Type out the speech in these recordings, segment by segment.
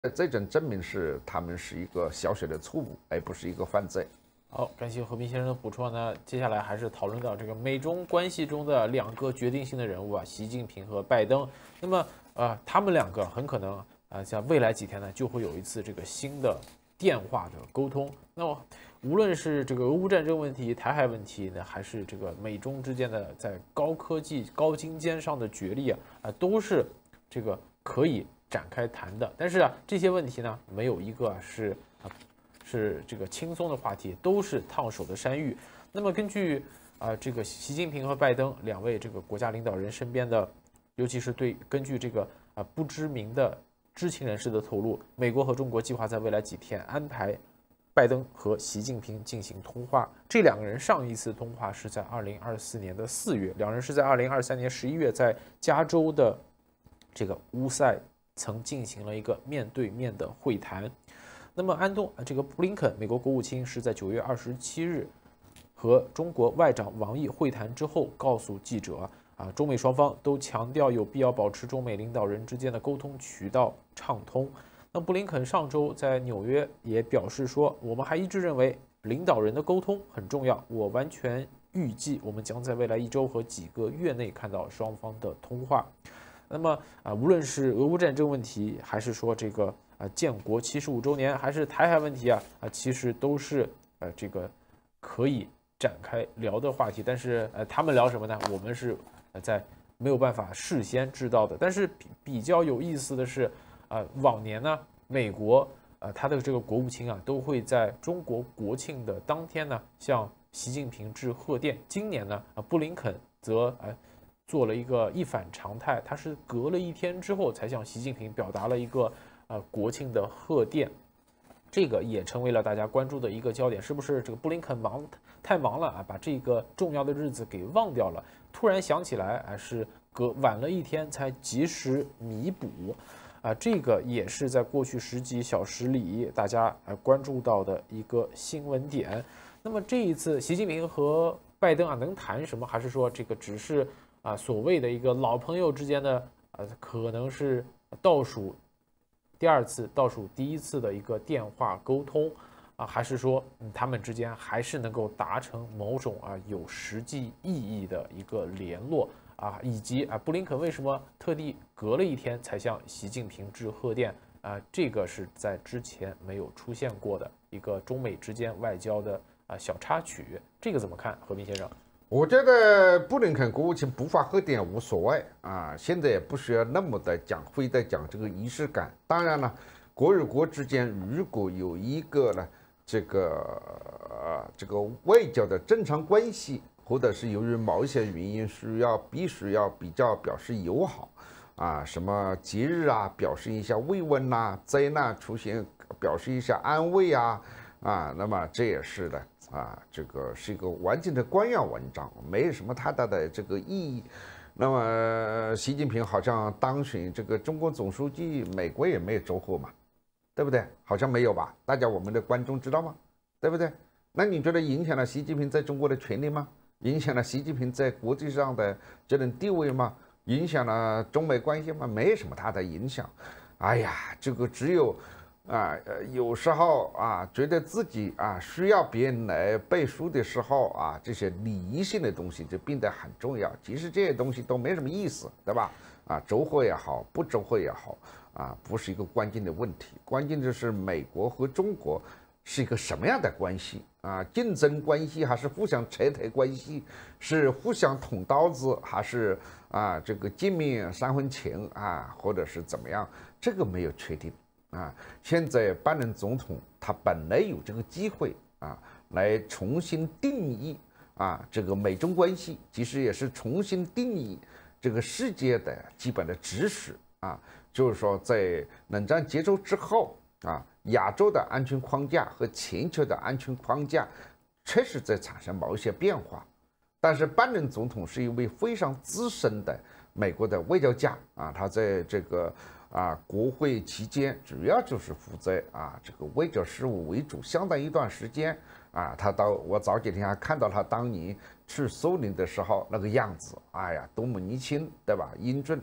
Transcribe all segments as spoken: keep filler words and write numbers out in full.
这种证明是他们是一个小小的错误，而不是一个犯罪。 好，感谢和平先生的补充呢。接下来还是讨论到这个美中关系中的两个决定性的人物啊，习近平和拜登。那么，呃，他们两个很可能啊，像未来几天呢，就会有一次这个新的电话的沟通。那么，无论是这个俄乌战争问题、台海问题呢，还是这个美中之间的在高科技、高精尖上的角力啊，啊，都是这个可以展开谈的。但是啊，这些问题呢，没有一个是啊。是这个轻松的话题，都是烫手的山芋。那么根据啊、呃、这个习近平和拜登两位这个国家领导人身边的，尤其是对根据这个啊、呃、不知名的知情人士的透露，美国和中国计划在未来几天安排拜登和习近平进行通话。这两个人上一次通话是在二零二四年的四月，两人是在二零二三年十一月在加州的这个乌塞曾进行了一个面对面的会谈。那么，安东这个布林肯，美国国务卿是在九月二十七日和中国外长王毅会谈之后，告诉记者啊，中美双方都强调有必要保持中美领导人之间的沟通渠道畅通。那布林肯上周在纽约也表示说，我们还一致认为领导人的沟通很重要，我完全预计我们将在未来一周和几个月内看到双方的通话。那么啊，无论是俄乌战争问题，还是说这个啊建国七十五周年，还是台海问题啊啊，其实都是呃这个可以展开聊的话题。但是呃，他们聊什么呢？我们是呃在没有办法事先知道的。但是比比较有意思的是，啊往年呢，美国呃他的这个国务卿啊都会在中国国庆的当天呢向习近平致贺电。今年呢，啊布林肯则呃。做了一个一反常态，他是隔了一天之后才向习近平表达了一个呃国庆的贺电，这个也成为了大家关注的一个焦点，是不是这个布林肯忙太忙了啊，把这个重要的日子给忘掉了？突然想起来啊，是隔晚了一天才及时弥补啊，这个也是在过去十几小时里大家呃关注到的一个新闻点。那么这一次习近平和拜登啊能谈什么？还是说这个只是？啊，所谓的一个老朋友之间的，呃，可能是倒数第二次、倒数第一次的一个电话沟通啊，还是说、嗯、他们之间还是能够达成某种啊有实际意义的一个联络啊？以及啊，布林肯为什么特地隔了一天才向习近平致贺电啊？这个是在之前没有出现过的一个中美之间外交的啊小插曲，这个怎么看，和平先生？ 我觉得布林肯国务卿不发贺电无所谓啊，现在也不需要那么的讲，非得讲这个仪式感。当然了，国与国之间如果有一个呢，这个呃这个外交的正常关系，或者是由于某一些原因需要必须要比较表示友好啊，什么节日啊，表示一下慰问呐、啊，灾难出现表示一下安慰啊啊，那么这也是的。啊，这个是一个完整的官样文章，没有什么太大的这个意义。那么，习近平好像当选这个中国总书记，美国也没有祝贺嘛，对不对？好像没有吧？大家我们的观众知道吗？对不对？那你觉得影响了习近平在中国的权利吗？影响了习近平在国际上的这种地位吗？影响了中美关系吗？没有什么大的影响。哎呀，这个只有。啊，呃，有时候啊，觉得自己啊需要别人来背书的时候啊，这些礼仪性的东西就变得很重要。其实这些东西都没什么意思，对吧？啊，祝贺也好，不祝贺也好，啊，不是一个关键的问题。关键就是美国和中国是一个什么样的关系啊？竞争关系还是互相拆台关系？是互相捅刀子，还是啊这个见面三分情啊，或者是怎么样？这个没有确定。啊，现在拜登总统他本来有这个机会啊，来重新定义啊这个美中关系，其实也是重新定义这个世界的基本的知识啊，就是说在冷战结束之后啊，亚洲的安全框架和全球的安全框架确实在产生某一些变化，但是拜登总统是一位非常资深的美国的外交家啊，他在这个。啊，国会期间主要就是负责啊这个外交事务为主，相当一段时间啊，他到我早几天还看到他当年去苏联的时候那个样子，哎呀，多么年轻，对吧？英俊，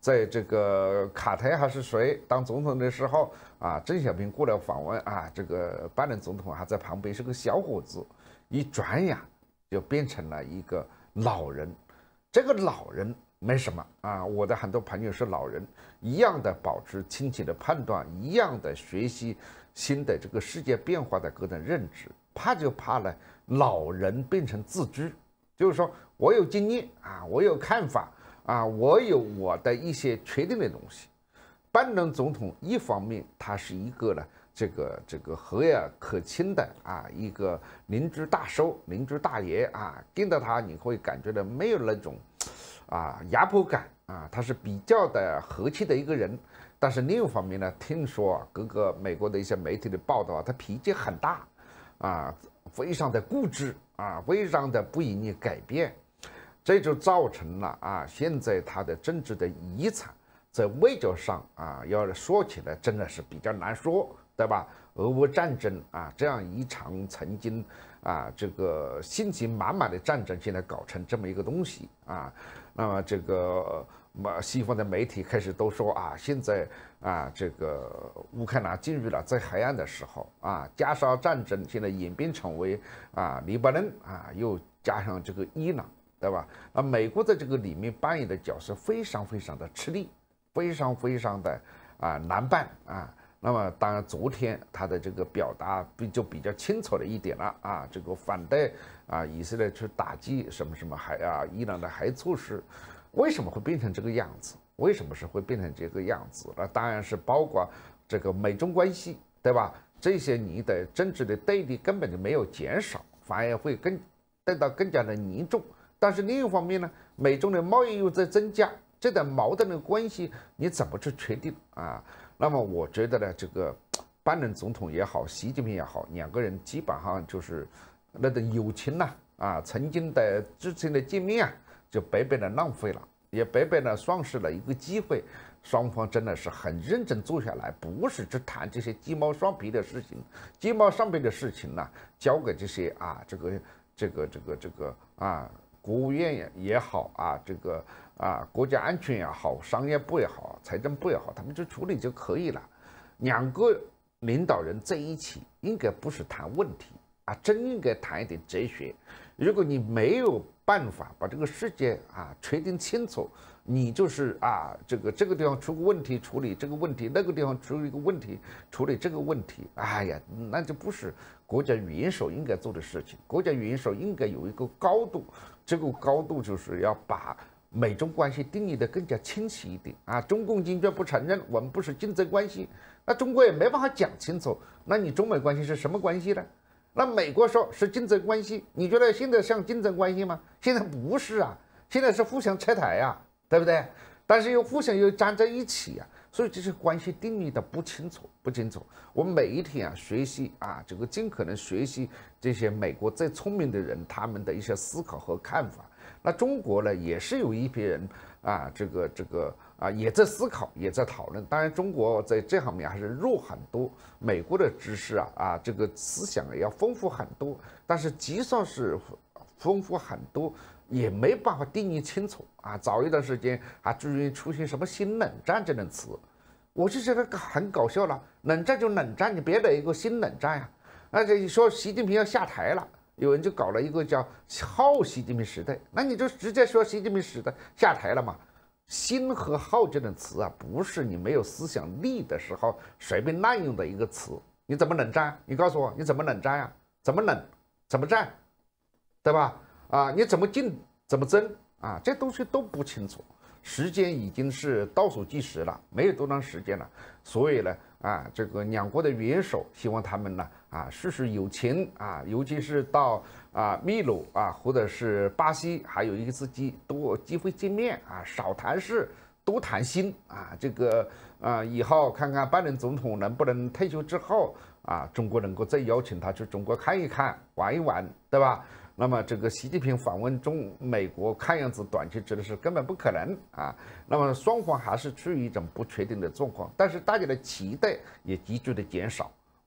在这个卡特还是谁当总统的时候啊，邓小平过来访问啊，这个拜登总统还在旁边是个小伙子，一转眼就变成了一个老人。这个老人没什么啊，我的很多朋友是老人，一样的保持清晰的判断，一样的学习新的这个世界变化的各种认知。怕就怕了，老人变成自知，就是说我有经验啊，我有看法啊，我有我的一些确定的东西。拜登总统一方面他是一个呢，这个这个和蔼可亲的啊，一个邻居大叔、邻居大爷啊，见到他你会感觉到没有那种啊压迫感啊，他是比较的和气的一个人。但是另一方面呢，听说各个美国的一些媒体的报道，他脾气很大。啊，非常的固执啊，非常的不愿意改变，这就造成了啊，现在他的政治的遗产在外交上啊，要说起来真的是比较难说，对吧？俄乌战争啊，这样一场曾经啊这个信心满满的战争，现在搞成这么一个东西啊，那么这个西方的媒体开始都说啊，现在啊，这个乌克兰进入了最黑暗的时候啊，加沙战争现在演变成为啊，黎巴嫩啊，又加上这个伊朗，对吧？那美国在这个里面扮演的角色非常非常的吃力，非常非常的啊难办啊。那么当然，昨天他的这个表达比就比较清楚了一点了啊，这个反对啊以色列去打击什么什么还啊伊朗的核措施，为什么会变成这个样子？为什么是会变成这个样子？那当然是包括这个美中关系，对吧？这些你的政治的对立根本就没有减少，反而会更得到更加的凝重。但是另一方面呢，美中的贸易又在增加，这点矛盾的关系你怎么去确定啊？那么我觉得呢，这个拜登总统也好，习近平也好，两个人基本上就是那种友情呐、啊，啊，曾经的之前的见面啊，就白白的浪费了。也白白的丧失了一个机会，双方真的是很认真坐下来，不是只谈这些鸡毛蒜皮的事情，鸡毛蒜皮的事情呢，交给这些啊，这个这个这个这个啊，国务院也好啊，这个啊，国家安全也好，商业部也好，财政部也好，他们就处理就可以了。两个领导人在一起，应该不是谈问题啊，真应该谈一点哲学。如果你没有办法把这个世界啊确定清楚，你就是啊这个这个地方出个问题处理这个问题，那个地方出一个问题处理这个问题，哎呀，那就不是国家元首应该做的事情。国家元首应该有一个高度，这个高度就是要把美中关系定义的更加清晰一点啊。中共坚决不承认我们不是竞争关系，那中国也没办法讲清楚，那你中美关系是什么关系呢？那美国说是竞争关系，你觉得现在像竞争关系吗？现在不是啊，现在是互相拆台呀，对不对？但是又互相又站在一起啊，所以这些关系定义的不清楚，不清楚。我们每一天啊学习啊，这个尽可能学习这些美国最聪明的人他们的一些思考和看法。那中国呢，也是有一批人啊，这个这个啊，也在思考，也在讨论。当然，中国在这方面还是弱很多，美国的知识啊啊，这个思想也要丰富很多。但是，就算是丰富很多，也没办法定义清楚啊。早一段时间还至于出现什么新冷战这种词，我就觉得很搞笑了。冷战就冷战，你别来一个新冷战呀、啊。而且你说习近平要下台了。有人就搞了一个叫后习近平时代，那你就直接说习近平时代下台了嘛？新和后这种词啊，不是你没有思想力的时候随便滥用的一个词。你怎么冷战？你告诉我，你怎么冷战呀、啊？怎么冷？怎么战？对吧？啊，你怎么进？怎么争？啊，这东西都不清楚。时间已经是倒数计时了，没有多长时间了。所以呢，啊，这个两国的元首希望他们呢，啊，事事有情啊，尤其是到啊秘鲁啊，或者是巴西，还有一次机多机会见面啊，少谈事，多谈心啊。这个啊，以后看看拜登总统能不能退休之后啊，中国能够再邀请他去中国看一看、玩一玩，对吧？那么这个习近平访问中美国，看样子短期之内是根本不可能啊。那么双方还是处于一种不确定的状况，但是大家的期待也急剧的减少。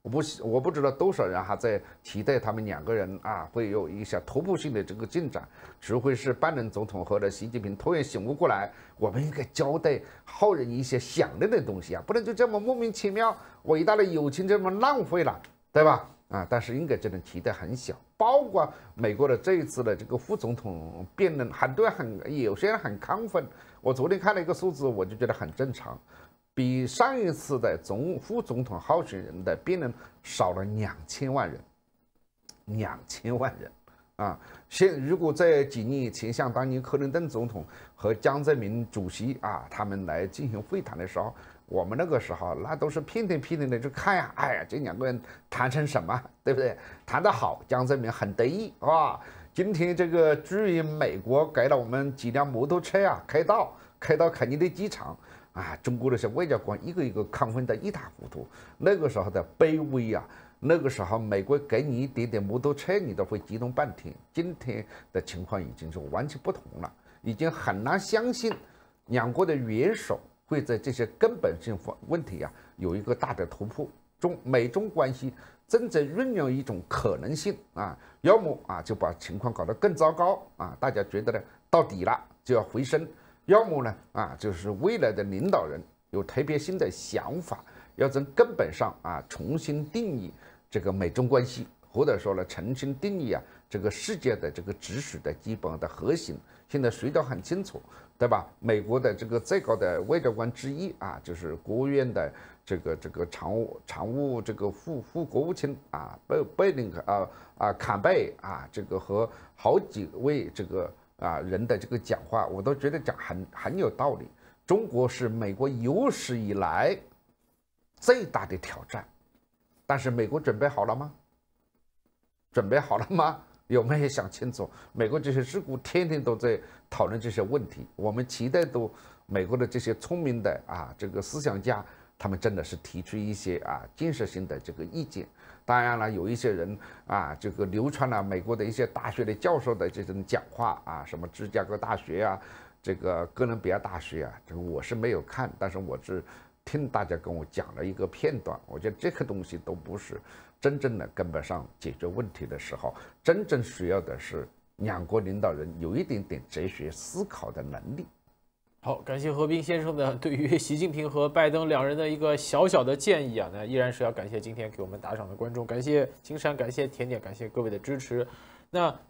我不我不知道多少人还在期待他们两个人啊会有一些突破性的这个进展，除非是拜登总统和的习近平突然醒悟过来，我们应该交代后人一些响亮的东西啊，不能就这么莫名其妙，伟大的友情这么浪费了，对吧？啊，但是应该这种期待很小，包括美国的这一次的这个副总统辩论，很多人很有些人很亢奋。我昨天看了一个数字，我就觉得很正常。比上一次的总副总统候选人的辩论少了两千万人，两千万人啊！现如果在几年以前，像当年克林顿总统和江泽民主席啊，他们来进行会谈的时候，我们那个时候那都是屁颠屁颠的去看呀，哎呀，这两个人谈成什么，对不对？谈得好，江泽民很得意啊。今天这个至于美国给了我们几辆摩托车啊，开道开到肯尼迪机场。啊，中国的些外交官一个一个亢奋得一塌糊涂。那个时候的卑微啊，那个时候美国给你一点点摩托车，你都会激动半天。今天的情况已经是完全不同了，已经很难相信两国的元首会在这些根本性问题啊有一个大的突破。中美中关系正在酝酿一种可能性啊，要么啊就把情况搞得更糟糕啊，大家觉得呢到底了就要回升。要么呢，啊，就是未来的领导人有特别新的想法，要从根本上啊重新定义这个美中关系，或者说呢重新定义啊这个世界的这个秩序的基本的核心。现在谁都很清楚，对吧？美国的这个最高的外交官之一啊，就是国务院的这个这个常务常务这个副副国务卿啊，贝贝林克啊啊坎贝啊，这个和好几位这个。啊，人的这个讲话，我都觉得讲很很有道理。中国是美国有史以来最大的挑战，但是美国准备好了吗？准备好了吗？有没有想清楚？美国这些智库天天都在讨论这些问题，我们期待都美国的这些聪明的啊这个思想家，他们真的是提出一些啊建设性的这个意见。当然了，有一些人啊，这个流传了美国的一些大学的教授的这种讲话啊，什么芝加哥大学啊，这个哥伦比亚大学啊，这个我是没有看，但是我是听大家跟我讲了一个片段。我觉得这个东西都不是真正的根本上解决问题的时候，真正需要的是两国领导人有一点点哲学思考的能力。 好，感谢何斌先生的对于习近平和拜登两人的一个小小的建议啊，那依然是要感谢今天给我们打赏的观众，感谢金山，感谢甜点，感谢各位的支持。那